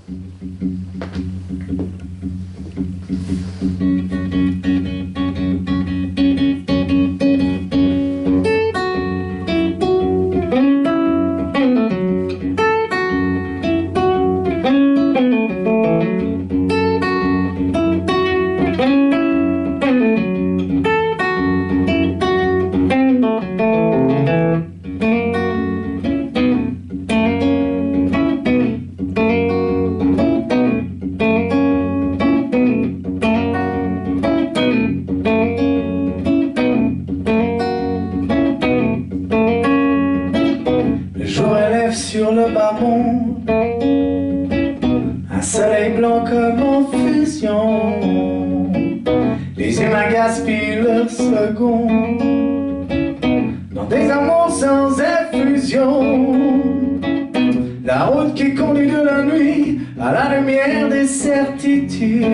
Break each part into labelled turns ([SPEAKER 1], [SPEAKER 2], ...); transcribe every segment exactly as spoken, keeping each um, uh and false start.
[SPEAKER 1] Sur le bas monde, un soleil blanc comme en fusion, les humains gaspillent leurs secondes dans des amours sans effusion. La route qui conduit de la nuit à la lumière des certitudes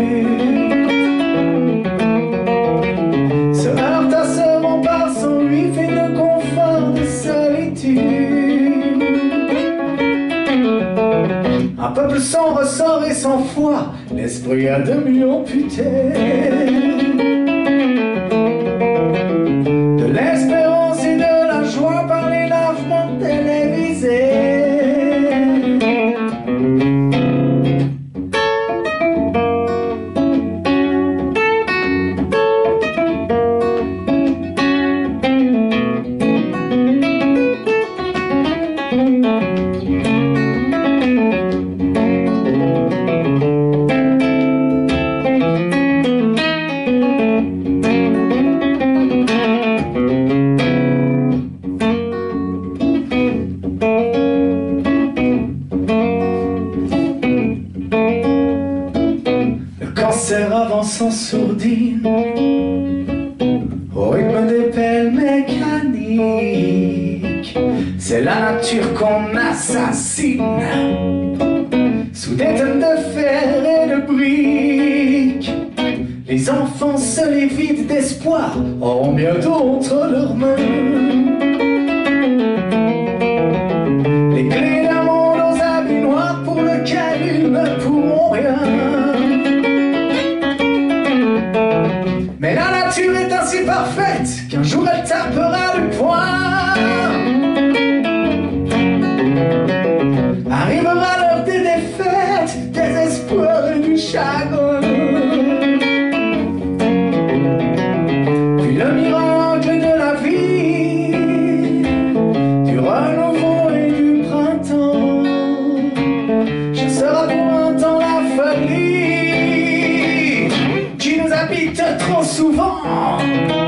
[SPEAKER 1] se heurte à ce rempart sans lui fait le confort de solitude. Un peuple sans ressort et sans foi, l'esprit à demi amputé. De l'espérance et de la joie par les lavements télévisés. Avance en sourdine au rythme des pelles mécaniques. C'est la nature qu'on assassine sous des tonnes de fer et de briques. Les enfants seuls et vides d'espoir auront bientôt entre leurs mains les clés d'un monde aux habits noirs pour lequel ils ne pourront rien. Mais la nature est ainsi parfaite qu'un jour elle tapera du poing. Arrivera l'heure des défaites, des espoirs et du chagrin. Puis le miracle de la vie, du renouveau et du printemps, chassera pour un temps la folie qui nous habite trop souvent.